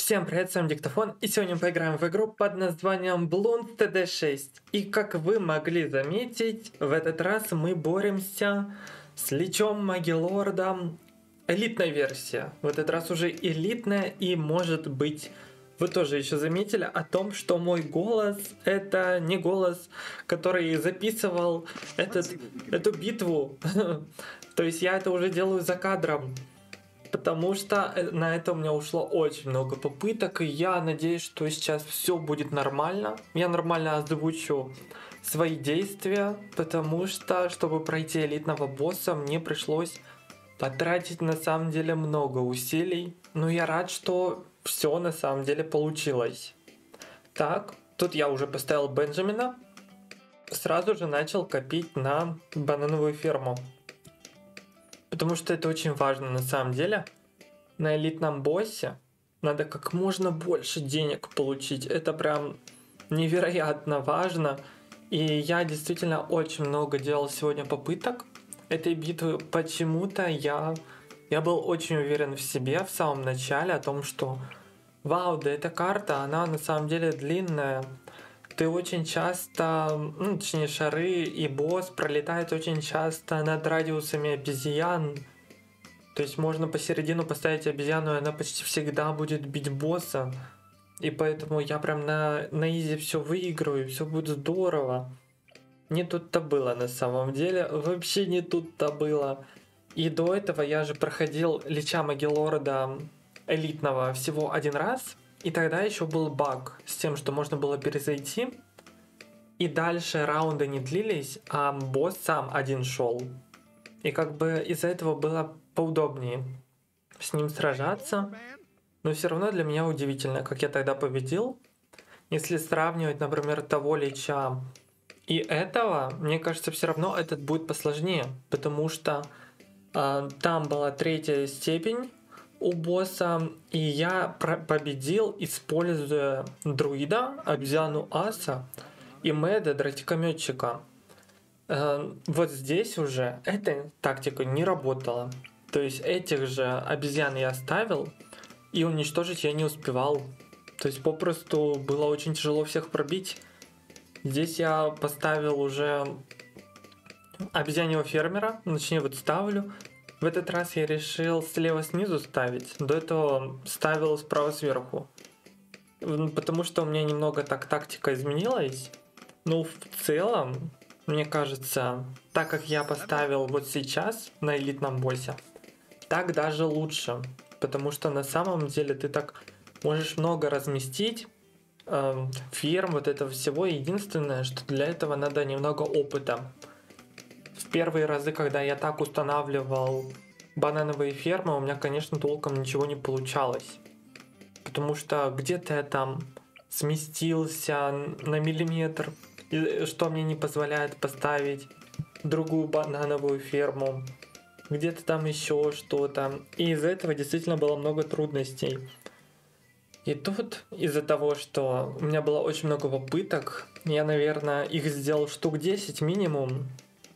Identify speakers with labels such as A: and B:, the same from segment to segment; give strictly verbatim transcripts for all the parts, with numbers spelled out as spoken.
A: Всем привет, с вами Диктофон, и сегодня мы поиграем в игру под названием Bloons тэ дэ шесть. И как вы могли заметить, в этот раз мы боремся с Личом Магеллордом. Элитная версия. В этот раз уже элитная, и может быть вы тоже еще заметили о том, что мой голос это не голос, который записывал этот, эту битву. То есть я это уже делаю за кадром. Потому что на это у меня ушло очень много попыток, и я надеюсь, что сейчас все будет нормально. Я нормально озвучу свои действия, потому что, чтобы пройти элитного босса, мне пришлось потратить на самом деле много усилий. Но я рад, что все на самом деле получилось. Так, тут я уже поставил Бенджамина. Сразу же начал копить на банановую ферму. Потому что это очень важно на самом деле. На элитном боссе надо как можно больше денег получить. Это прям невероятно важно. И я действительно очень много делал сегодня попыток этой битвы. Почему-то я, я был очень уверен в себе в самом начале о том, что вау, да эта карта, она на самом деле длинная. Ты очень часто, ну, точнее шары и босс пролетают очень часто над радиусами обезьян. То есть можно посередину поставить обезьяну, и она почти всегда будет бить босса. И поэтому я прям на, на изи все выиграю, все будет здорово. Не тут-то было на самом деле, вообще не тут-то было. И до этого я же проходил Лича Магеллорда элитного всего один раз. И тогда еще был баг с тем, что можно было перезайти. И дальше раунды не длились, а босс сам один шел. И как бы из-за этого было поудобнее с ним сражаться. Но все равно для меня удивительно, как я тогда победил. Если сравнивать, например, того Лича и этого, мне кажется, все равно этот будет посложнее. Потому что э, там была третья степень у босса, и я победил, используя друида, обезьяну Аса и Мэда, дротикометчика. Э, вот здесь уже эта тактика не работала. То есть этих же обезьян я оставил, и уничтожить я не успевал. То есть попросту было очень тяжело всех пробить. Здесь я поставил уже обезьяньего фермера, точнее вот ставлю. В этот раз я решил слева снизу ставить, до этого ставил справа сверху. Потому что у меня немного так тактика изменилась. Но в целом, мне кажется, так как я поставил вот сейчас на элитном боссе, так даже лучше. Потому что на самом деле ты так можешь много разместить э, ферм, вот этого всего. Единственное, что для этого надо немного опыта. В первые разы, когда я так устанавливал банановые фермы, у меня, конечно, толком ничего не получалось. Потому что где-то я там сместился на миллиметр, что мне не позволяет поставить другую банановую ферму. Где-то там еще что-то. И из-за этого действительно было много трудностей. И тут из-за того, что у меня было очень много попыток, я, наверное, их сделал штук десять минимум.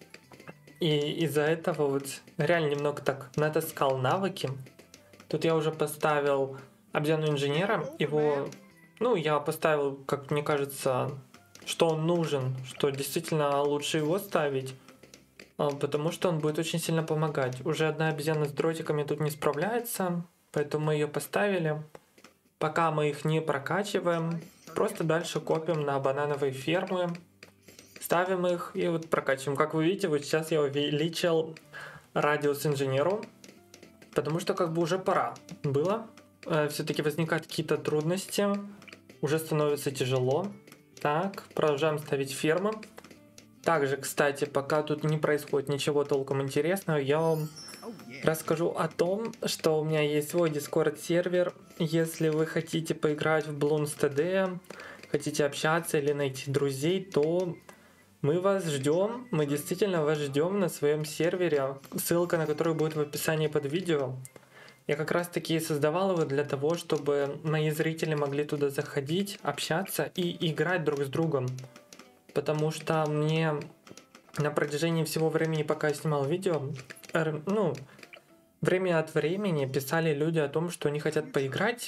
A: И из-за этого вот реально немного так натаскал навыки. Тут я уже поставил обезьяну инженера. Его, ну, я поставил, как мне кажется, что он нужен, что действительно лучше его ставить. Потому что он будет очень сильно помогать. Уже одна обезьяна с дротиками тут не справляется, поэтому мы ее поставили. Пока мы их не прокачиваем, просто дальше копим на банановые фермы. Ставим их и вот прокачиваем. Как вы видите, вот сейчас я увеличил радиус инженеру, потому что как бы уже пора было. Все-таки возникают какие-то трудности, уже становится тяжело. Так, продолжаем ставить фермы. Также, кстати, пока тут не происходит ничего толком интересного, я вам расскажу о том, что у меня есть свой Discord сервер. Если вы хотите поиграть в Bloons тэ дэ, хотите общаться или найти друзей, то мы вас ждем, мы действительно вас ждем на своем сервере, ссылка на который будет в описании под видео. Я как раз таки создавал его для того, чтобы мои зрители могли туда заходить, общаться и играть друг с другом. Потому что мне на протяжении всего времени, пока я снимал видео, ну, время от времени писали люди о том, что они хотят поиграть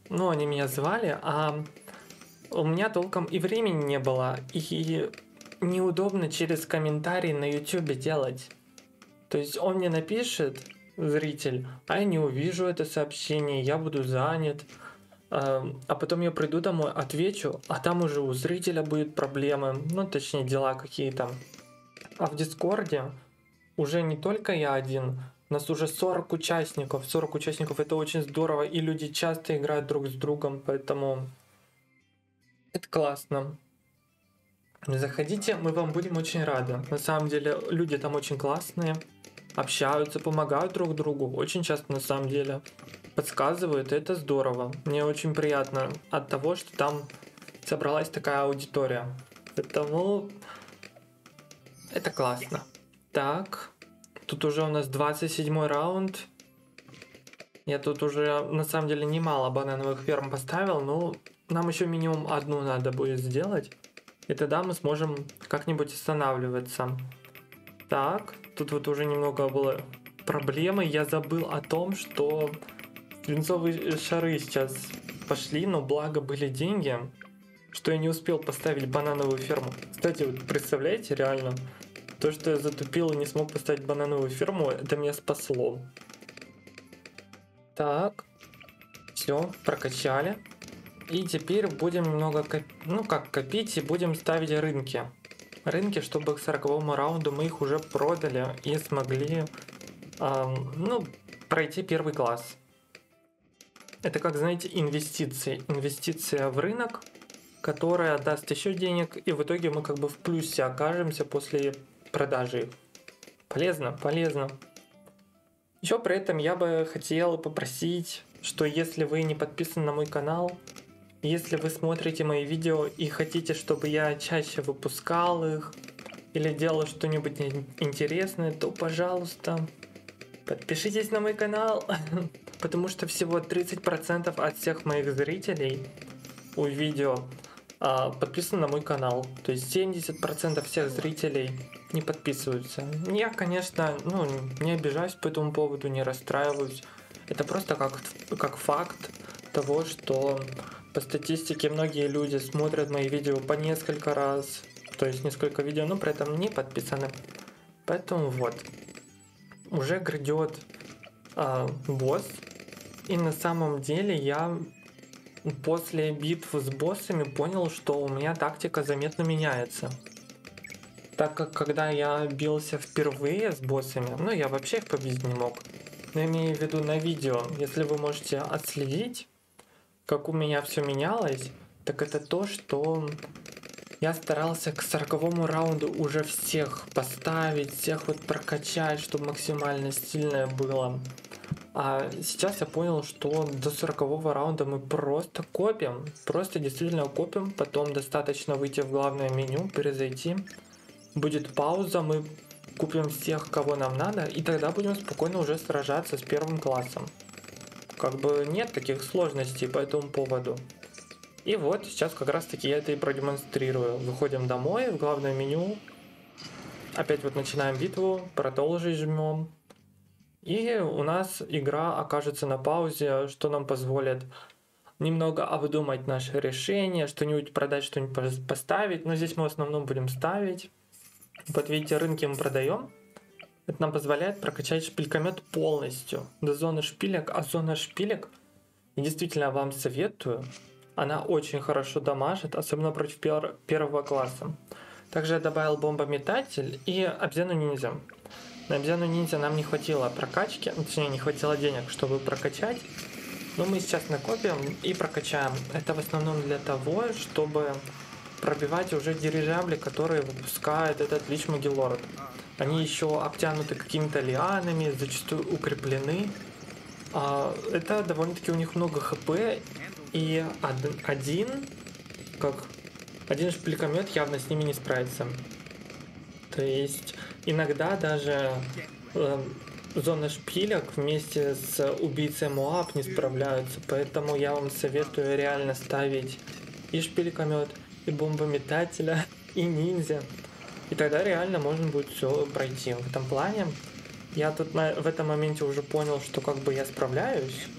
A: ну, они меня звали, а у меня толком и времени не было, и неудобно через комментарий на YouTube делать. То есть он мне напишет, зритель, а я не увижу это сообщение, я буду занят. А потом я приду домой, отвечу, а там уже у зрителя будут проблемы, ну, точнее, дела какие-то. А в Дискорде уже не только я один, у нас уже сорок участников. сорок участников, это очень здорово, и люди часто играют друг с другом, поэтому это классно. Заходите, мы вам будем очень рады. На самом деле, люди там очень классные, общаются, помогают друг другу, очень часто на самом деле подсказывают, и это здорово. Мне очень приятно от того, что там собралась такая аудитория. Поэтому это классно. Так, тут уже у нас двадцать седьмой раунд. Я тут уже на самом деле немало банановых ферм поставил, но нам еще минимум одну надо будет сделать. И тогда мы сможем как-нибудь останавливаться. Так, тут вот уже немного было проблемы. Я забыл о том, что свинцовые шары сейчас пошли, но благо были деньги, что я не успел поставить банановую ферму. Кстати, вот представляете, реально, то, что я затупил и не смог поставить банановую ферму, это меня спасло. Так, все, прокачали. И теперь будем немного, коп... ну как копить, и будем ставить рынки. Рынки, чтобы к сороковому раунду мы их уже продали и смогли, эм, ну, пройти первый класс. Это, как знаете, инвестиции. Инвестиция в рынок, которая даст еще денег, и в итоге мы как бы в плюсе окажемся после продажи их. Полезно, полезно. Еще при этом я бы хотел попросить, что если вы не подписаны на мой канал, если вы смотрите мои видео и хотите, чтобы я чаще выпускал их или делал что-нибудь интересное, то, пожалуйста, подпишитесь на мой канал, потому что всего тридцать процентов от всех моих зрителей у видео а, подписаны на мой канал. То есть семьдесят процентов всех зрителей не подписываются. Я, конечно, ну, не обижаюсь по этому поводу, не расстраиваюсь. Это просто как, как факт того, что по статистике многие люди смотрят мои видео по несколько раз, то есть несколько видео, но при этом не подписаны. Поэтому вот, уже грядет э, босс, и на самом деле я после битв с боссами понял, что у меня тактика заметно меняется. Так как когда я бился впервые с боссами, ну я вообще их победить не мог, но я имею в виду на видео, если вы можете отследить, как у меня все менялось, так это то, что я старался к сороковому раунду уже всех поставить, всех вот прокачать, чтобы максимально сильное было. А сейчас я понял, что до сорокового раунда мы просто копим, просто действительно копим, потом достаточно выйти в главное меню, перезайти, будет пауза, мы купим всех, кого нам надо, и тогда будем спокойно уже сражаться с первым классом. Как бы нет таких сложностей по этому поводу. И вот сейчас как раз таки я это и продемонстрирую. Выходим домой, в главное меню. Опять вот начинаем битву, продолжить жмем. И у нас игра окажется на паузе, что нам позволит немного обдумать наше решение, что-нибудь продать, что-нибудь поставить. Но здесь мы в основном будем ставить. Вот видите, рынки мы продаем. Это нам позволяет прокачать шпилькомет полностью до зоны шпилек. А зона шпилек, я действительно вам советую, она очень хорошо дамажит, особенно против пер- первого класса. Также я добавил бомбометатель и обезьяну ниндзя. На обезьяну ниндзя нам не хватило прокачки, точнее не хватило денег, чтобы прокачать. Но мы сейчас накопим и прокачаем. Это в основном для того, чтобы пробивать уже дирижабли, которые выпускает этот Лич Магеллорд. Они еще обтянуты какими-то лианами, зачастую укреплены. Это довольно-таки у них много хп, и один, как один шпилькомет явно с ними не справится. То есть иногда даже э, зона шпилек вместе с убийцей Моаб не справляются, поэтому я вам советую реально ставить и шпилькомет, и бомбометателя, и ниндзя. И тогда реально можно будет все пройти. В этом плане я тут на, в этом моменте уже понял, что как бы я справляюсь.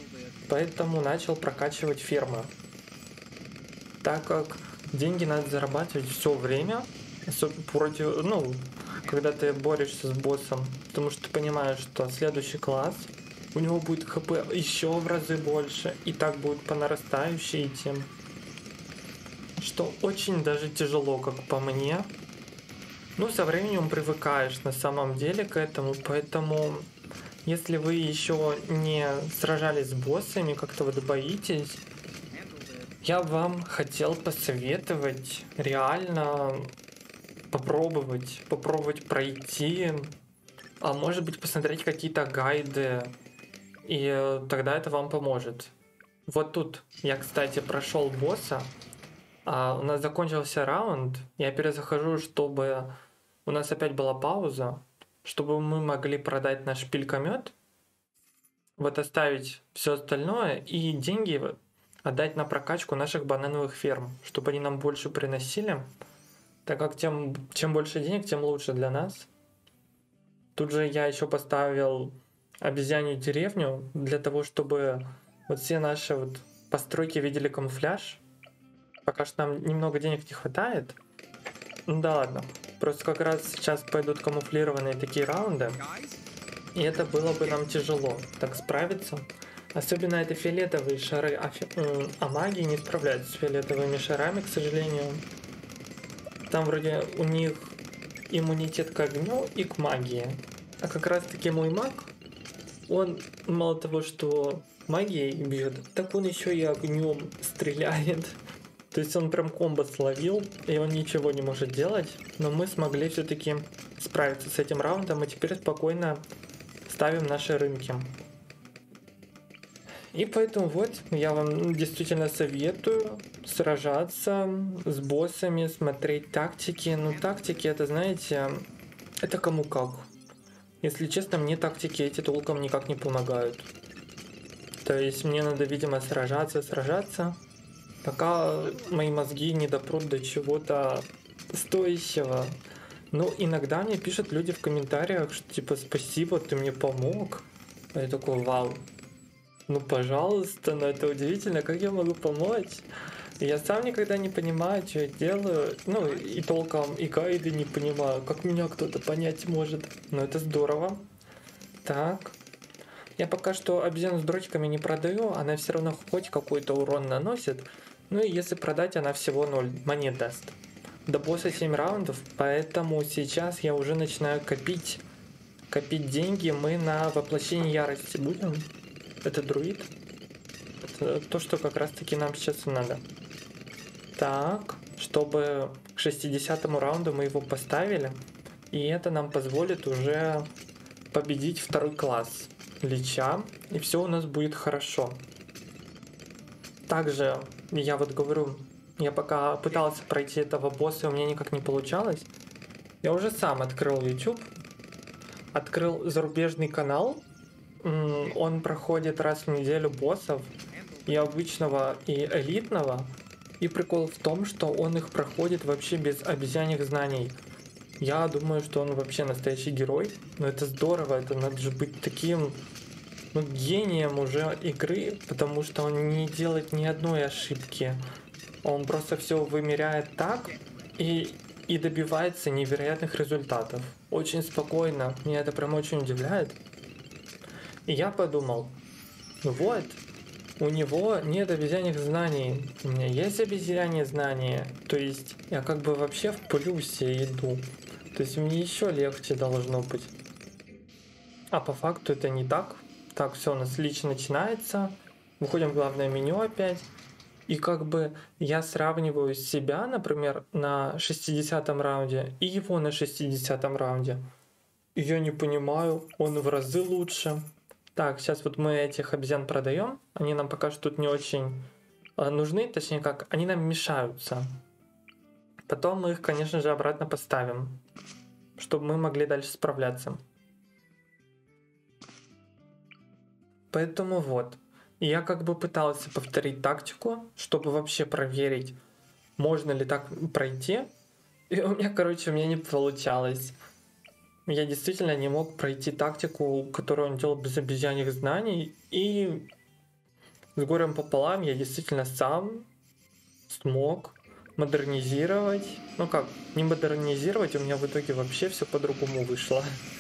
A: поэтому начал прокачивать фермы. Так как деньги надо зарабатывать все время, против, ну, когда ты борешься с боссом, потому что ты понимаешь, что следующий класс, у него будет хп еще в разы больше, и так будет по нарастающей идти. Что очень даже тяжело, как по мне. Ну, со временем привыкаешь на самом деле к этому, поэтому если вы еще не сражались с боссами, как-то вот боитесь, я вам хотел посоветовать реально попробовать, попробовать пройти, а может быть посмотреть какие-то гайды, и тогда это вам поможет. Вот тут я, кстати, прошел босса, а у нас закончился раунд, я перезахожу, чтобы у нас опять была пауза, чтобы мы могли продать наш шпилькомет, вот оставить все остальное и деньги отдать на прокачку наших банановых ферм, чтобы они нам больше приносили, так как тем, чем больше денег, тем лучше для нас. Тут же я еще поставил обезьянью деревню для того, чтобы вот все наши вот постройки видели камуфляж. Пока что нам немного денег не хватает. Ну да ладно. Просто как раз сейчас пойдут камуфлированные такие раунды. И это было бы нам тяжело так справиться. Особенно это фиолетовые шары, а, фи... а маги не справляются с фиолетовыми шарами, к сожалению. Там вроде у них иммунитет к огню и к магии. А как раз таки мой маг, он мало того, что магией бьет, так он еще и огнем стреляет. То есть он прям комбо словил, и он ничего не может делать. Но мы смогли все-таки справиться с этим раундом, и теперь спокойно ставим наши рынки. И поэтому вот я вам действительно советую сражаться с боссами, смотреть тактики. Ну, тактики, это, знаете, это кому как. Если честно, мне тактики эти толком никак не помогают. То есть мне надо, видимо, сражаться, сражаться, пока мои мозги не допрут до чего-то стоящего. Но иногда мне пишут люди в комментариях, что типа спасибо, ты мне помог. А я такой, вау. Ну, пожалуйста, но это удивительно, как я могу помочь? Я сам никогда не понимаю, что я делаю. Ну, и толком и гайды не понимаю, как меня кто-то понять может. Но это здорово. Так. Я пока что обезьяну с дротиками не продаю, она все равно хоть какой-то урон наносит. Ну и если продать, она всего ноль монет даст. До босса семь раундов, поэтому сейчас я уже начинаю копить. Копить деньги мы на воплощение ярости будем. Это друид. Это то, что как раз таки нам сейчас и надо. Так, чтобы к шестидесятому раунду мы его поставили. И это нам позволит уже победить второй класс Лича. И все у нас будет хорошо. Также, я вот говорю, я пока пытался пройти этого босса, у меня никак не получалось. Я уже сам открыл YouTube. Открыл зарубежный канал. Он проходит раз в неделю боссов, и обычного, и элитного. И прикол в том, что он их проходит вообще без обезьяньих знаний. Я думаю, что он вообще настоящий герой. Но это здорово, это надо же быть таким, ну, гением уже игры, потому что он не делает ни одной ошибки. Он просто все вымеряет так и, и добивается невероятных результатов. Очень спокойно, меня это прям очень удивляет. И я подумал, вот, у него нет обезьяньих знаний, у меня есть обезьяньи знания, то есть я как бы вообще в плюсе иду, то есть мне еще легче должно быть. А по факту это не так. Так, все, у нас лично начинается, выходим в главное меню опять, и как бы я сравниваю себя, например, на шестидесятом раунде и его на шестидесятом раунде. И я не понимаю, он в разы лучше. Так, сейчас вот мы этих обезьян продаем. Они нам пока что тут не очень нужны, точнее как, они нам мешаются. Потом мы их, конечно же, обратно поставим, чтобы мы могли дальше справляться. Поэтому вот. Я как бы пытался повторить тактику, чтобы вообще проверить, можно ли так пройти. И у меня, короче, у меня не получалось. Я действительно не мог пройти тактику, которую он делал без обезьяньих знаний. И с горем пополам я действительно сам смог модернизировать. Ну как, не модернизировать, у меня в итоге вообще все по-другому вышло.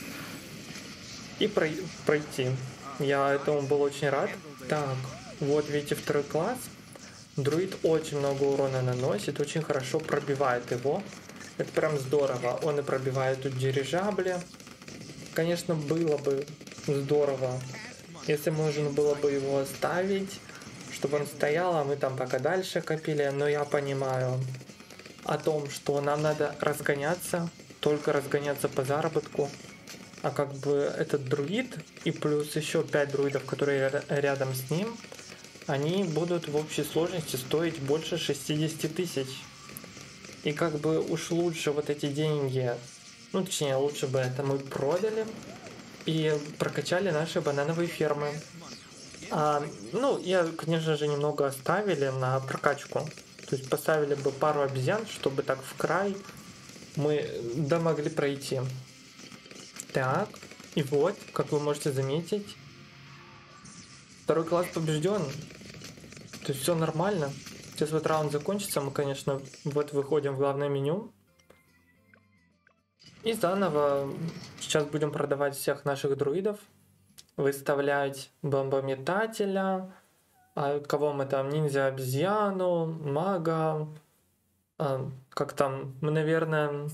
A: И пройти. Я этому был очень рад. Так, вот видите, второй класс. Друид очень много урона наносит, очень хорошо пробивает его. Это прям здорово. Он и пробивает тут дирижабли. Конечно, было бы здорово, если можно было бы его оставить, чтобы он стоял, а мы там пока дальше копили. Но я понимаю о том, что нам надо разгоняться, только разгоняться по заработку. А как бы этот друид и плюс еще пять друидов, которые рядом с ним, они будут в общей сложности стоить больше шестидесяти тысяч. И как бы уж лучше вот эти деньги, ну точнее лучше бы это мы продали и прокачали наши банановые фермы. А, ну, я, конечно же, немного оставили на прокачку. То есть поставили бы пару обезьян, чтобы так в край мы да могли пройти. Так, и вот, как вы можете заметить, второй класс побежден. То есть все нормально. Сейчас вот раунд закончится, мы, конечно, вот выходим в главное меню. И заново сейчас будем продавать всех наших друидов, выставлять бомбометателя, а кого мы там, ниндзя-обезьяну, мага, а, как там, мы, наверное,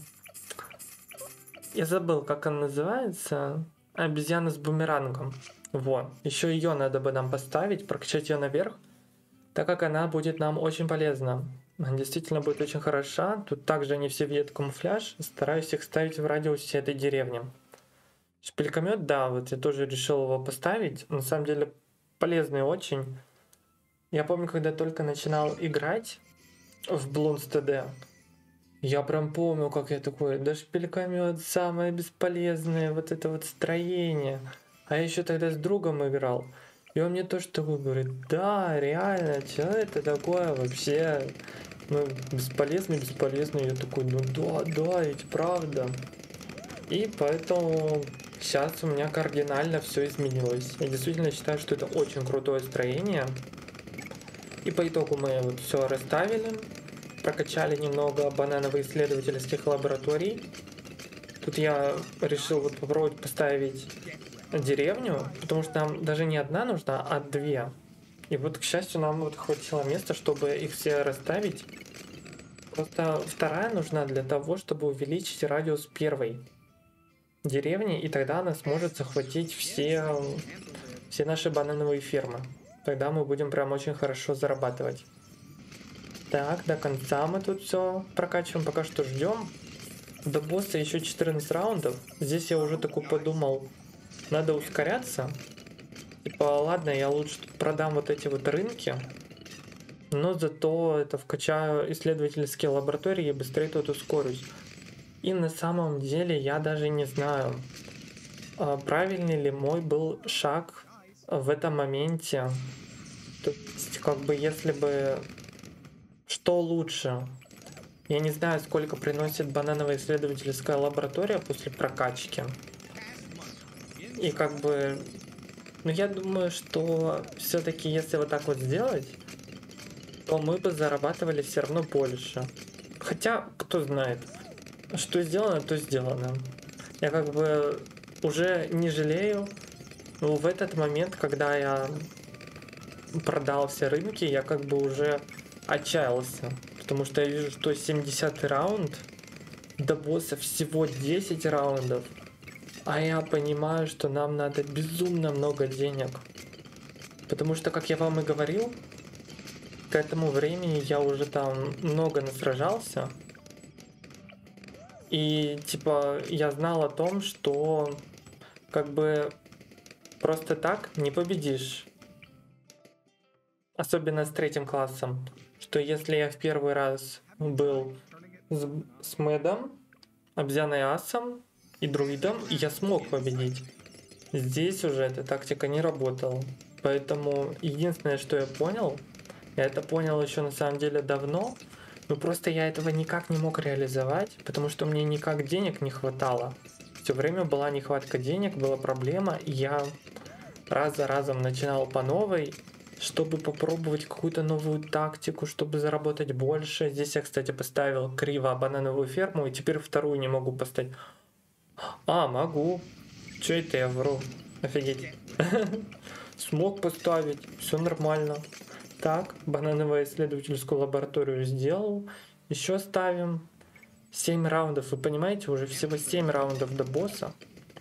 A: я забыл, как он называется, обезьяна с бумерангом. Вот, еще ее надо бы нам поставить, прокачать ее наверх, так как она будет нам очень полезна. Она действительно будет очень хороша. Тут также они все видят камуфляж. Стараюсь их ставить в радиусе этой деревни. Шпилькомет, да, вот я тоже решил его поставить. На самом деле полезный очень. Я помню, когда только начинал играть в Bloons ти ди, я прям помню, как я такой, да шпилькомет самое бесполезное, вот это вот строение. А я еще тогда с другом играл. И он мне тоже такой говорит, да, реально, что это такое вообще? Ну, бесполезно, бесполезно. Я такой, ну да, да, ведь правда. И поэтому сейчас у меня кардинально все изменилось. Я действительно считаю, что это очень крутое строение. И по итогу мы вот все расставили. Прокачали немного бананово-исследовательских лабораторий. Тут я решил вот попробовать поставить деревню, потому что нам даже не одна нужна, а две. И вот, к счастью, нам вот хватило места, чтобы их все расставить. Просто вторая нужна для того, чтобы увеличить радиус первой деревни, и тогда она сможет захватить все, все наши банановые фермы. Тогда мы будем прям очень хорошо зарабатывать. Так, до конца мы тут все прокачиваем, пока что ждем. До босса еще четырнадцать раундов. Здесь я уже такой подумал, надо ускоряться. Типа, ладно, я лучше продам вот эти вот рынки, но зато это вкачаю исследовательские лаборатории и быстрее тут ускорюсь. И на самом деле я даже не знаю, правильный ли мой был шаг в этом моменте. То есть, как бы, если бы... Что лучше? Я не знаю, сколько приносит банановая исследовательская лаборатория после прокачки. И как бы, ну я думаю, что все-таки если вот так вот сделать, то мы бы зарабатывали все равно больше. Хотя, кто знает, что сделано, то сделано. Я как бы уже не жалею. Но в этот момент, когда я продал все рынки, я как бы уже отчаялся. Потому что я вижу, что семидесятый раунд, до босса всего десять раундов. А я понимаю, что нам надо безумно много денег. Потому что, как я вам и говорил, к этому времени я уже там много насражался. И типа я знал о том, что как бы просто так не победишь. Особенно с третьим классом. Что если я в первый раз был с, с Мэдом, обезьяной асом и друидом, я смог победить. Здесь уже эта тактика не работала. Поэтому единственное, что я понял, я это понял еще на самом деле давно, но просто я этого никак не мог реализовать, потому что мне никак денег не хватало. Все время была нехватка денег, была проблема, и я раз за разом начинал по новой, чтобы попробовать какую-то новую тактику, чтобы заработать больше. Здесь я, кстати, поставил криво банановую ферму, и теперь вторую не могу поставить. А, могу. Чё это я вру? Офигеть. Смог поставить, все нормально. Так, банановую исследовательскую лабораторию сделал. Еще ставим. семь раундов, вы понимаете, уже всего семь раундов до босса.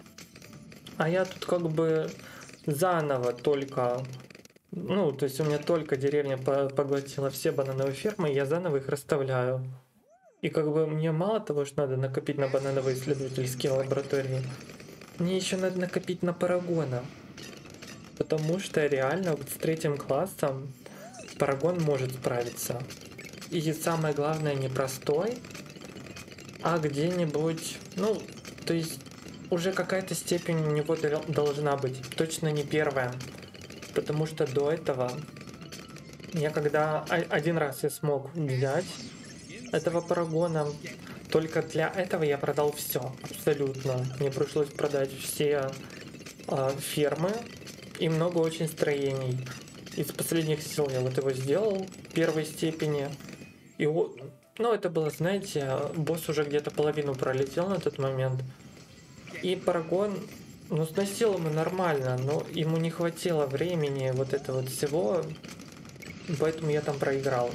A: А я тут как бы заново только... Ну, то есть у меня только деревня поглотила все банановые фермы, и я заново их расставляю. И как бы мне мало того, что надо накопить на банановые исследовательские лаборатории, мне еще надо накопить на парагона. Потому что реально вот с третьим классом парагон может справиться. И самое главное, не простой, а где-нибудь, ну, то есть уже какая-то степень у него должна быть, точно не первая. Потому что до этого я когда один раз я смог взять этого парагона, только для этого я продал все абсолютно. Мне пришлось продать все э, фермы и много очень строений. Из последних сил я вот его сделал первой степени. И ну это было, знаете, босс уже где-то половину пролетел на тот момент. И парагон, ну, сносил ему нормально, но ему не хватило времени вот этого вот всего, поэтому я там проиграл.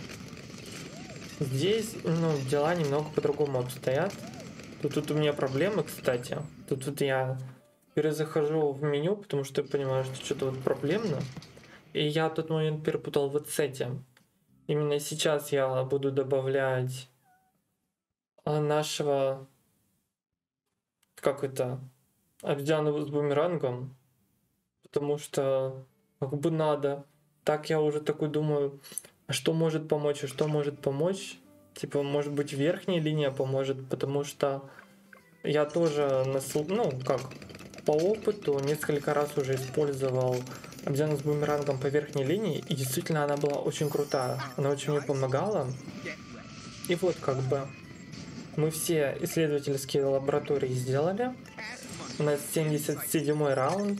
A: Здесь, ну, дела немного по-другому обстоят. Тут, тут у меня проблемы, кстати. Тут вот я перезахожу в меню, потому что я понимаю, что что-то вот проблемно. И я в тот момент перепутал вот с этим. Именно сейчас я буду добавлять нашего... Как это? Обезьяну с бумерангом, потому что как бы надо. Так я уже такой думаю, а что может помочь, а что может помочь? Типа, может быть, верхняя линия поможет, потому что я тоже, насл... ну, как, по опыту несколько раз уже использовал обезьяну с бумерангом по верхней линии, и действительно она была очень крутая, она очень мне помогала. И вот как бы мы все исследовательские лаборатории сделали. У нас семьдесят седьмой раунд.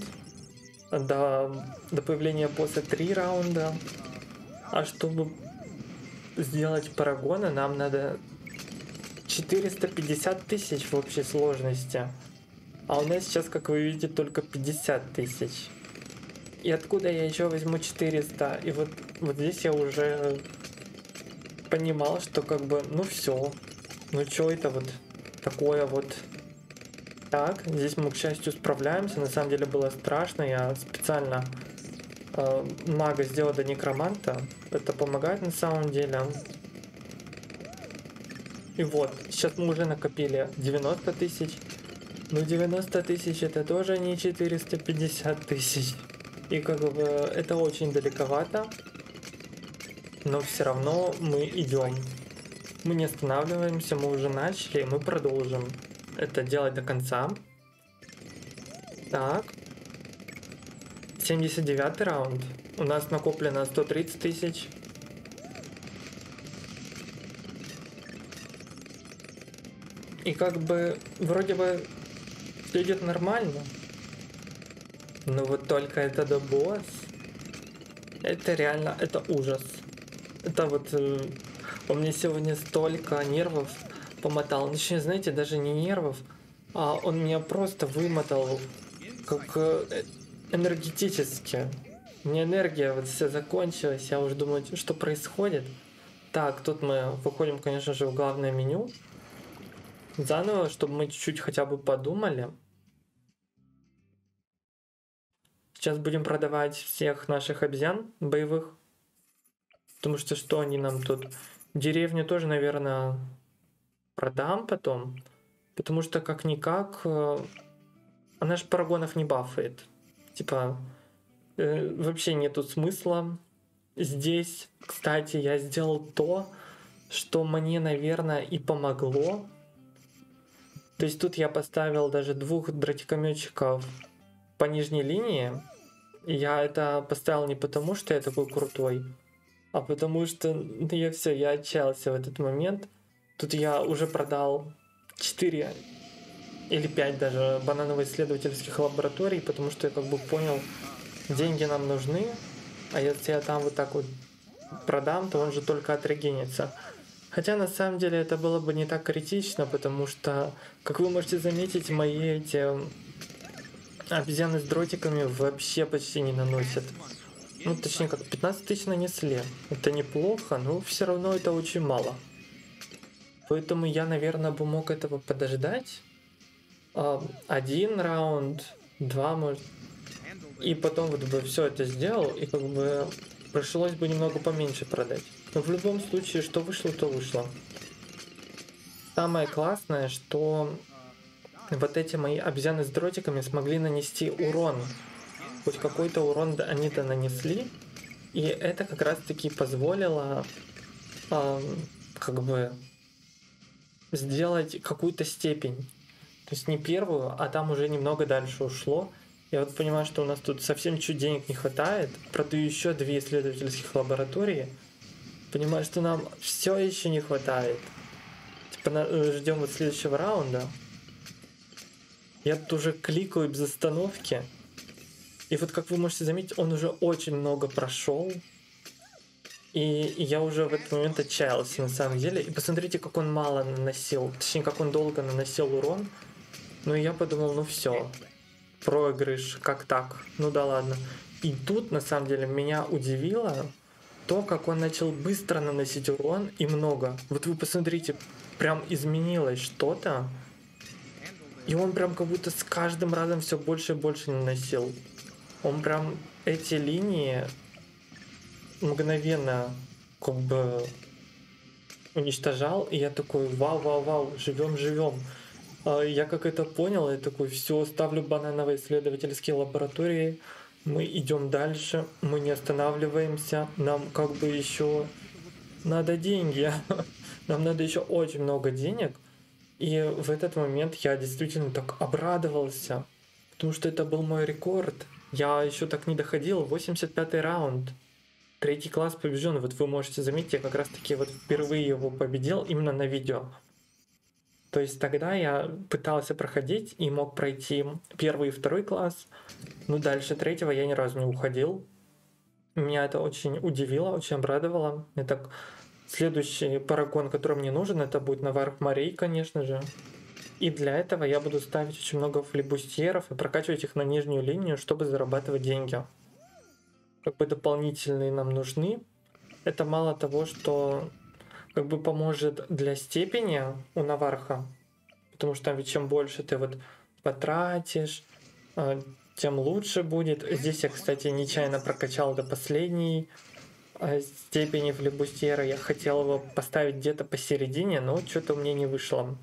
A: До, до появления босса три раунда. А чтобы сделать парагоны, нам надо четыреста пятьдесят тысяч в общей сложности. А у нас сейчас, как вы видите, только пятьдесят тысяч. И откуда я еще возьму четыреста? И вот, вот здесь я уже понимал, что как бы, ну все. Ну что это вот такое вот. Так, здесь мы, к счастью, справляемся. На самом деле было страшно. Я специально э, мага сделал до некроманта. Это помогает на самом деле. И вот, сейчас мы уже накопили девяносто тысяч. Но девяносто тысяч это тоже не четыреста пятьдесят тысяч. И как бы это очень далековато. Но все равно мы идем. Мы не останавливаемся, мы уже начали, и мы продолжим это делать до конца. Так. семьдесят девятый раунд. У нас накоплено сто тридцать тысяч. И как бы вроде бы все идет нормально. Но вот только это до босс. Это реально, это ужас. Это вот... Он мне сегодня столько нервов помотал. Точнее, знаете, даже не нервов, а он меня просто вымотал как энергетически. У меня энергия вот вся закончилась. Я уже думаю, что происходит. Так, тут мы выходим, конечно же, в главное меню. Заново, чтобы мы чуть-чуть хотя бы подумали. Сейчас будем продавать всех наших обезьян боевых. Потому что что они нам тут... Деревню тоже, наверное, продам потом. Потому что как-никак она же парагонов не бафает. Типа, э, вообще нету смысла. Здесь, кстати, я сделал то, что мне, наверное, и помогло. То есть тут я поставил даже двух дротикометчиков по нижней линии. И я это поставил не потому, что я такой крутой, а потому что ну, я все, я отчаялся в этот момент. Тут я уже продал четыре или пять даже бананово-исследовательских лабораторий, потому что я как бы понял, деньги нам нужны, А если я там вот так вот продам, то он же только отрегенится. Хотя на самом деле это было бы не так критично, потому что, как вы можете заметить, мои эти обезьяны с дротиками вообще почти не наносят. Ну, точнее, как пятнадцать тысяч нанесли. Это неплохо, но все равно это очень мало. Поэтому я, наверное, бы мог этого подождать. Один раунд, два, может. И потом вот бы все это сделал, и как бы пришлось бы немного поменьше продать. Но в любом случае, что вышло, то вышло. Самое классное, что вот эти мои обезьяны с дротиками смогли нанести урон. Хоть какой-то урон они-то нанесли. И это как раз-таки позволило э, как бы сделать какую-то степень. То есть не первую, а там уже немного дальше ушло. Я вот понимаю, что у нас тут совсем чуть денег не хватает. Продаю еще две исследовательских лаборатории. Понимаю, что нам все еще не хватает. Типа ждем вот следующего раунда. Я тут уже кликаю без остановки. И вот как вы можете заметить, он уже очень много прошел. И я уже в этот момент отчаялся на самом деле. И посмотрите, как он мало наносил. Точнее, как он долго наносил урон. Ну и я подумал, ну все. Проигрыш, как так? Ну да ладно. И тут на самом деле меня удивило то, как он начал быстро наносить урон и много. Вот вы посмотрите, прям изменилось что-то. И он прям как будто с каждым разом все больше и больше наносил. Он прям эти линии мгновенно как бы уничтожал. И я такой, вау-вау-вау, живем-живем. Я как это понял, я такой, все, ставлю банановые исследовательские лаборатории. Мы идем дальше, мы не останавливаемся. Нам как бы еще надо деньги. Нам надо еще очень много денег. И в этот момент я действительно так обрадовался, потому что это был мой рекорд. Я еще так не доходил. восемьдесят пятый раунд. Третий класс побежден. Вот вы можете заметить, я как раз таки вот впервые его победил именно на видео. То есть тогда я пытался проходить и мог пройти первый и второй класс. Но дальше третьего я ни разу не уходил. Меня это очень удивило, очень обрадовало. Это следующий парагон, который мне нужен, это будет Наварх морей, конечно же. И для этого я буду ставить очень много флибустьеров и прокачивать их на нижнюю линию, чтобы зарабатывать деньги. Как бы дополнительные нам нужны. Это мало того, что как бы поможет для степени у Наварха, потому что там ведь чем больше ты вот потратишь, тем лучше будет. Здесь я, кстати, нечаянно прокачал до последней степени флибустьера. Я хотел его поставить где-то посередине, но что-то у меня не вышло.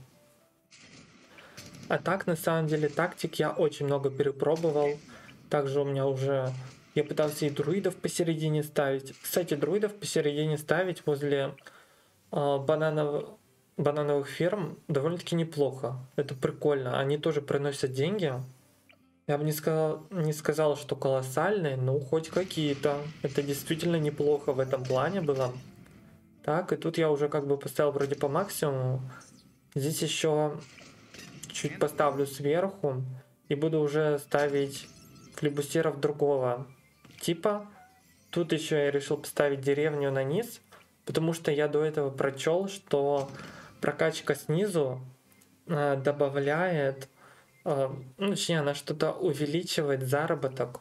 A: А так, на самом деле, тактик я очень много перепробовал. Также у меня уже... Я пытался и друидов посередине ставить. Кстати, друидов посередине ставить возле э, бананов... банановых ферм довольно-таки неплохо. Это прикольно. Они тоже приносят деньги. Я бы не сказал, не сказал, что колоссальные, но хоть какие-то. Это действительно неплохо в этом плане было. Так, и тут я уже как бы поставил вроде по максимуму. Здесь еще чуть поставлю сверху и буду уже ставить флибустеров другого типа. Тут еще я решил поставить деревню на низ, потому что я до этого прочел, что прокачка снизу э, добавляет, э, ну, точнее, она что-то увеличивает заработок.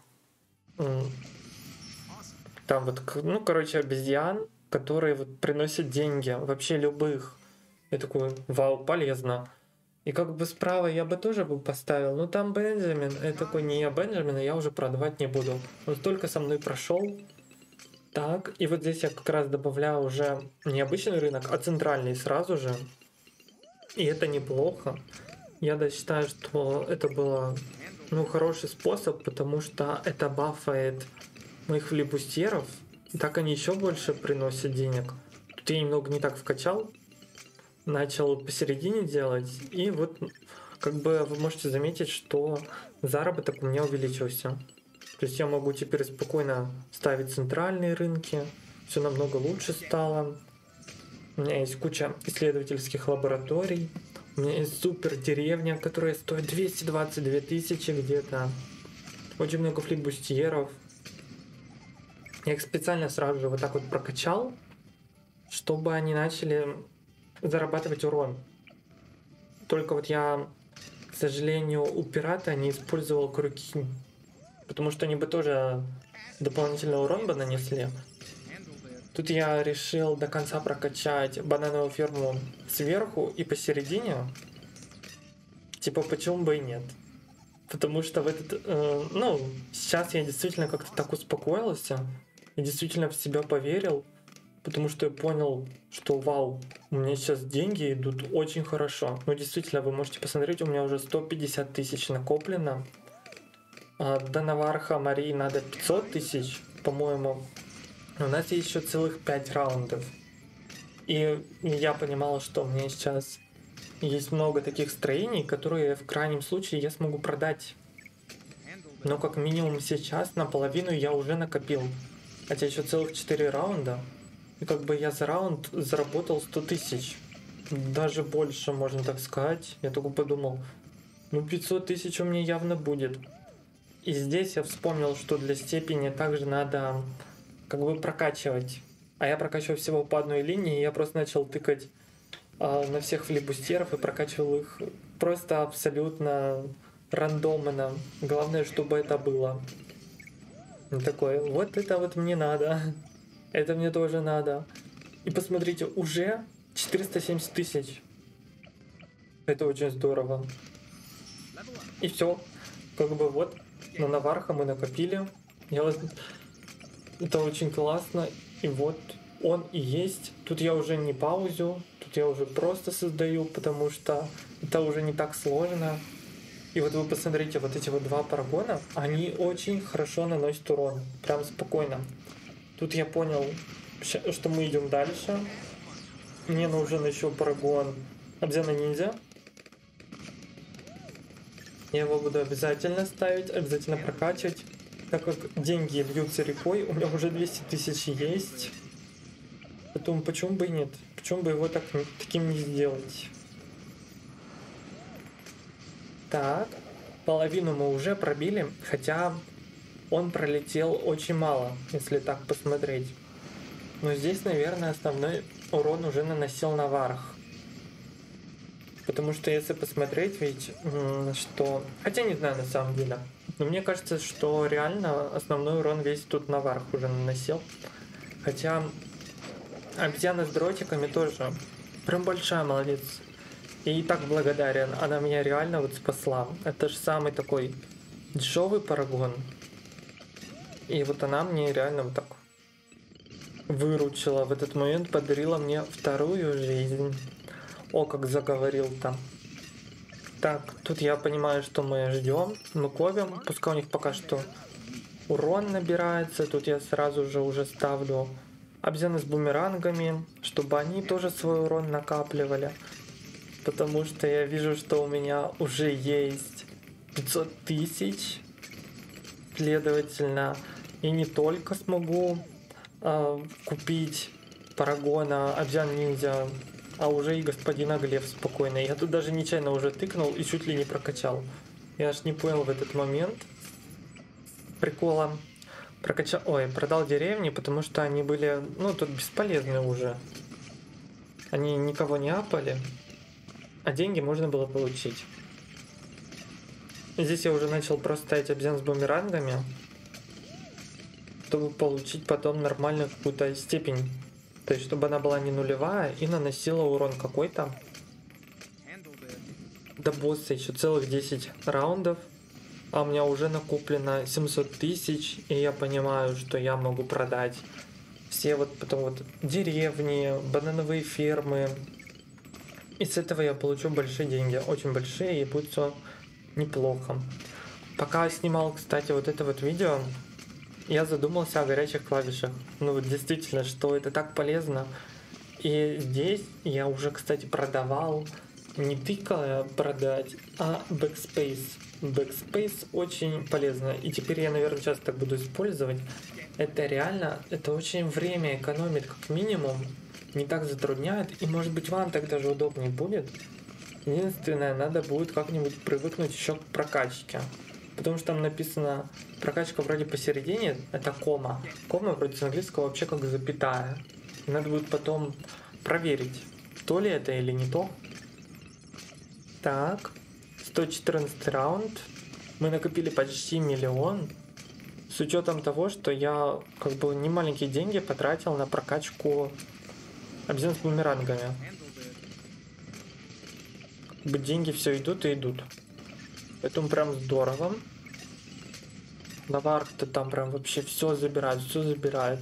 A: Там вот, ну, короче, обезьян, которые вот приносят деньги, вообще любых. Я такой, вау, полезно. И как бы справа я бы тоже бы поставил, но там Бенджамин, я такой, не, Бенджамина я уже продавать не буду. Он только со мной прошел. Так, и вот здесь я как раз добавляю уже не обычный рынок, а центральный сразу же. И это неплохо. Я даже считаю, что это было, ну, хороший способ, потому что это бафает моих флибустеров. И так они еще больше приносят денег. Тут я немного не так вкачал. Начал посередине делать, и вот как бы вы можете заметить, что заработок у меня увеличился. То есть я могу теперь спокойно ставить центральные рынки, все намного лучше стало. У меня есть куча исследовательских лабораторий, у меня есть супер деревня, которая стоит двести двадцать две тысячи где-то, очень много флибустьеров. Я их специально сразу же вот так вот прокачал, чтобы они начали зарабатывать урон. Только вот я, к сожалению, у пирата не использовал крюки, потому что они бы тоже дополнительный урон бы нанесли. Тут я решил до конца прокачать банановую ферму сверху и посередине. Типа, почему бы и нет? Потому что в этот... Э, ну, сейчас я действительно как-то так успокоился. И действительно в себя поверил. Потому что я понял, что вау, у меня сейчас деньги идут очень хорошо. Ну, действительно, вы можете посмотреть, у меня уже сто пятьдесят тысяч накоплено. А до Наварха Марии надо пятьсот тысяч, по-моему. У нас есть еще целых пять раундов. И я понимал, что у меня сейчас есть много таких строений, которые в крайнем случае я смогу продать. Но как минимум сейчас наполовину я уже накопил. Хотя еще целых четыре раунда. И как бы я за раунд заработал сто тысяч. Даже больше, можно так сказать. Я только подумал, ну пятьсот тысяч у меня явно будет. И здесь я вспомнил, что для степени также надо как бы прокачивать. А я прокачиваю всего по одной линии, и я просто начал тыкать э, на всех флибустеров и прокачивал их просто абсолютно рандомно. Главное, чтобы это было. И такой, вот это вот мне надо. Это мне тоже надо. И посмотрите, уже четыреста семьдесят тысяч. Это очень здорово. И все. Как бы вот, на Наварха мы накопили. Я вас... Это очень классно. И вот он и есть. Тут я уже не паузю. Тут я уже просто создаю, потому что это уже не так сложно. И вот вы посмотрите, вот эти вот два парагона, они очень хорошо наносят урон. Прям спокойно. Тут я понял, что мы идем дальше. Мне нужен еще парагон обезьяна ниндзя. Я его буду обязательно ставить, обязательно прокачивать. Так как деньги льются рекой, у меня уже двести тысяч есть. Поэтому почему бы и нет? Почему бы его так, таким не сделать? Так, половину мы уже пробили, хотя он пролетел очень мало, если так посмотреть. Но здесь, наверное, основной урон уже наносил Наварх. Потому что если посмотреть, ведь что... Хотя не знаю на самом деле. Но мне кажется, что реально основной урон весь тут Наварх уже наносил. Хотя обезьяна с дротиками тоже прям большая молодец. И так благодарен. Она меня реально вот спасла. Это же самый такой дешевый парагон. И вот она мне реально вот так выручила. В этот момент подарила мне вторую жизнь. О, как заговорил там. Так, тут я понимаю, что мы ждем, мы копим. Пускай у них пока что урон набирается. Тут я сразу же уже ставлю обезьяны с бумерангами, чтобы они тоже свой урон накапливали. Потому что я вижу, что у меня уже есть пятьсот тысяч. Следовательно, и не только смогу э, купить парагона обезьян ниндзя, а уже и господина Глеб спокойно. Я тут даже нечаянно уже тыкнул и чуть ли не прокачал. Я аж не понял в этот момент прикола. Прокачал, ой, продал деревни, потому что они были, ну, тут бесполезны уже. Они никого не апали, а деньги можно было получить. Здесь я уже начал просто ставить обезьян с бумерангами, чтобы получить потом нормальную какую-то степень. То есть, чтобы она была не нулевая и наносила урон какой-то. До босса еще целых десять раундов. А у меня уже накоплено семьсот тысяч. И я понимаю, что я могу продать все вот потом вот деревни, банановые фермы. И с этого я получу большие деньги. Очень большие, и будет все неплохо. Пока я снимал, кстати, вот это вот видео, я задумался о горячих клавишах. Ну вот действительно, что это так полезно. И здесь я уже, кстати, продавал, не тыкая продать, а Backspace. Backspace очень полезно. И теперь я, наверное, сейчас так буду использовать. Это реально, это очень время экономит как минимум. Не так затрудняет. И может быть вам так даже удобнее будет. Единственное, надо будет как-нибудь привыкнуть еще к прокачке. Потому что там написано прокачка вроде посередине, это кома. Кома вроде с английского вообще как запятая. Надо будет потом проверить, то ли это или не то. Так, сто четырнадцатый раунд. Мы накопили почти миллион. С учетом того, что я как бы не маленькие деньги потратил на прокачку обезьян с бумерангами. Как бы деньги все идут и идут. Поэтому прям здорово. Наварх-то там прям вообще все забирает, все забирает.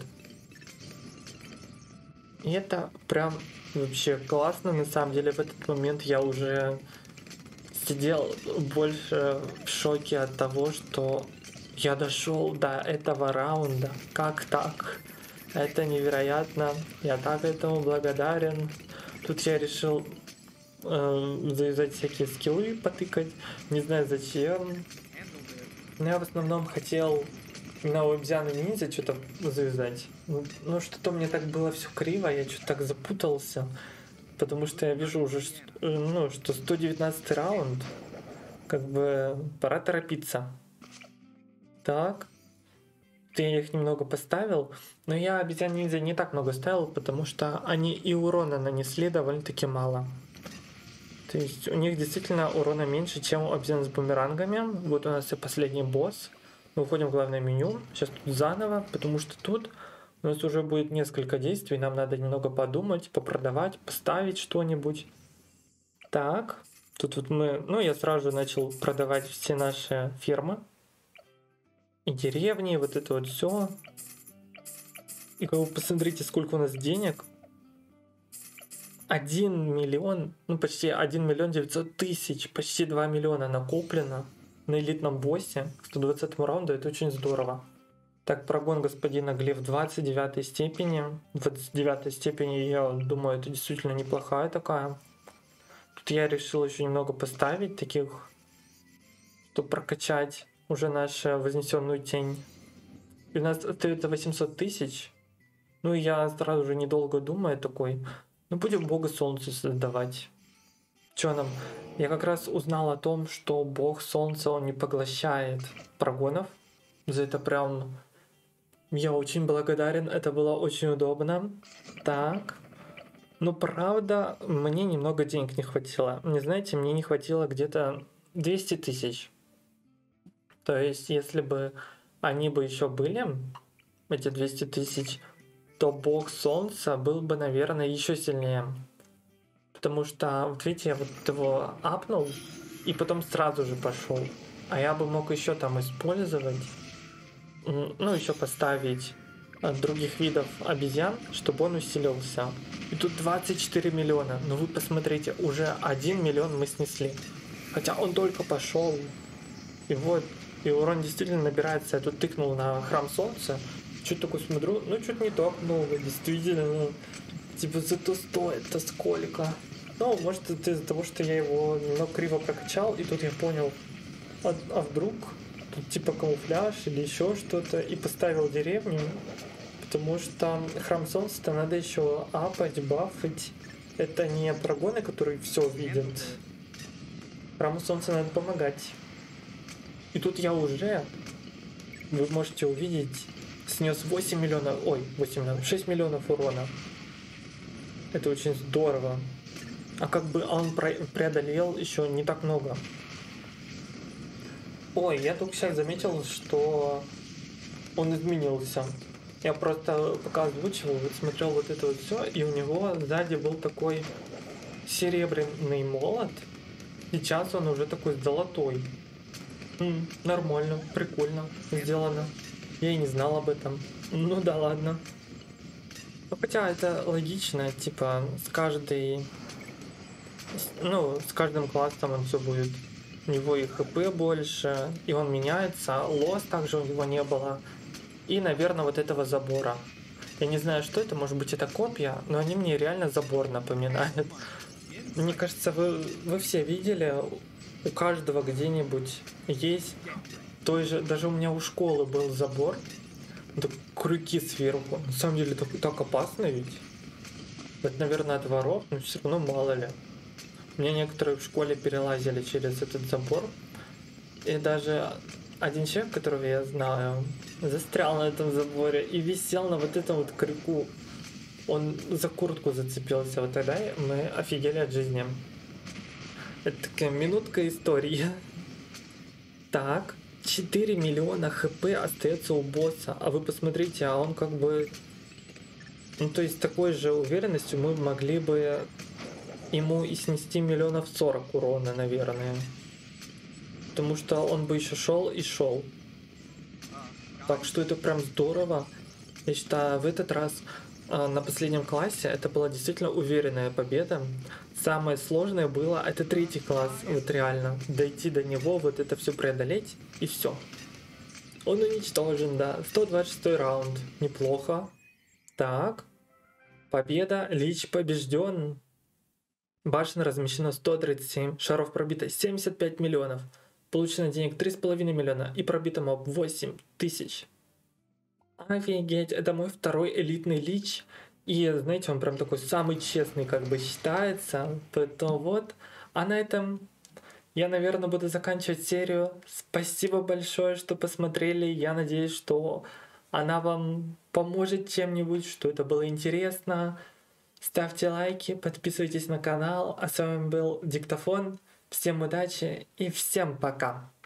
A: И это прям вообще классно. На самом деле в этот момент я уже сидел больше в шоке от того, что я дошел до этого раунда. Как так? Это невероятно. Я так этому благодарен. Тут я решил э, завязать всякие скиллы, потыкать. Не знаю зачем. Но я в основном хотел на у обезьяны ниндзя что-то завязать. Ну, ну что-то мне так было все криво, я что-то так запутался. Потому что я вижу уже, ну, что сто девятнадцатый раунд. Как бы пора торопиться. Так. Я их немного поставил. Но я обезьян ниндзя не так много ставил, потому что они и урона нанесли довольно-таки мало. То есть у них действительно урона меньше, чем у обезьян с бумерангами. Вот у нас и последний босс. Мы уходим в главное меню. Сейчас тут заново, потому что тут у нас уже будет несколько действий. Нам надо немного подумать, попродавать, поставить что-нибудь. Так. Тут вот мы... Ну, я сразу же начал продавать все наши фермы. И деревни, и вот это вот все. И как вы посмотрите, сколько у нас денег. один миллион, ну почти один миллион девятьсот тысяч, почти два миллиона накоплено на элитном боссе к сто двадцатому раунду, это очень здорово. Так, прогон господина Глеф двадцать девятой степени. двадцать девятой степени, я думаю, это действительно неплохая такая. Тут я решил еще немного поставить таких, чтобы прокачать уже нашу вознесенную тень. И у нас остается восемьсот тысяч. Ну и я сразу же, недолго думая, такой... Ну, будем бога солнца создавать. Чё нам? Я как раз узнал о том, что бог солнца, он не поглощает прогонов. За это прям я очень благодарен. Это было очень удобно. Так. Ну, правда, мне немного денег не хватило. Не знаете, мне не хватило где-то двести тысяч. То есть, если бы они бы еще были, эти двести тысяч, то бог солнца был бы, наверное, еще сильнее. Потому что, вот видите, я вот его апнул и потом сразу же пошел. А я бы мог еще там использовать, ну, еще поставить других видов обезьян, чтобы он усилился. И тут двадцать четыре миллиона. Но вы посмотрите, уже один миллион мы снесли. Хотя он только пошел. И вот, и урон действительно набирается. Я тут тыкнул на храм солнца. Что-то такое смотрю, ну что-то не так много, действительно. Ну, типа зато стоит-то сколько. Ну, может это из-за того, что я его немного криво прокачал, и тут я понял, а, а вдруг тут типа камуфляж или еще что-то, и поставил деревню, потому что храм солнца-то надо еще апать, бафать. Это не прогоны, которые все видят. Храму солнца надо помогать. И тут я уже, вы можете увидеть, снес восемь миллионов, ой, восемь миллионов, шесть миллионов урона. Это очень здорово. А как бы он преодолел еще не так много. Ой, я только сейчас заметил, что он изменился. Я просто пока озвучивал, вот смотрел вот это вот все, и у него сзади был такой серебряный молот. Сейчас он уже такой золотой. М, нормально, прикольно сделано. Я и не знал об этом. Ну да ладно. Ну, хотя это логично, типа с каждой, ну с каждым классом он все будет. У него и хп больше, и он меняется. Лос также у него не было. И, наверное, вот этого забора. Я не знаю, что это, может быть это копья, но они мне реально забор напоминают. Мне кажется, вы, вы все видели, у каждого где-нибудь есть. Той же, даже у меня у школы был забор, так, крюки сверху. На самом деле так, так опасно ведь. Это, наверное, от воров, но все равно мало ли. У меня некоторые в школе перелазили через этот забор. И даже один человек, которого я знаю, застрял на этом заборе и висел на вот этом вот крюку. Он за куртку зацепился. Вот тогда мы офигели от жизни. Это такая минутка истории. Так, четыре миллиона хп остается у босса. А вы посмотрите, а он как бы... Ну, то есть с такой же уверенностью мы могли бы ему и снести миллионов сорок урона, наверное. Потому что он бы еще шел и шел. Так что это прям здорово. Я считаю, в этот раз э, на последнем классе это была действительно уверенная победа. Самое сложное было это третий класс. Вот реально. Дойти до него, вот это все преодолеть и все. Он уничтожен, да. сто двадцать шестой раунд. Неплохо. Так. Победа. Лич побежден. Башен размещено сто тридцать семь. Шаров пробито семьдесят пять миллионов. Получено денег три с половиной миллиона. И пробито моб восемь тысяч. Офигеть. Это мой второй элитный лич. И знаете, он прям такой самый честный как бы считается. Поэтому вот. А на этом я, наверное, буду заканчивать серию. Спасибо большое, что посмотрели. Я надеюсь, что она вам поможет чем-нибудь, что это было интересно. Ставьте лайки, подписывайтесь на канал. А с вами был Диктофон. Всем удачи и всем пока!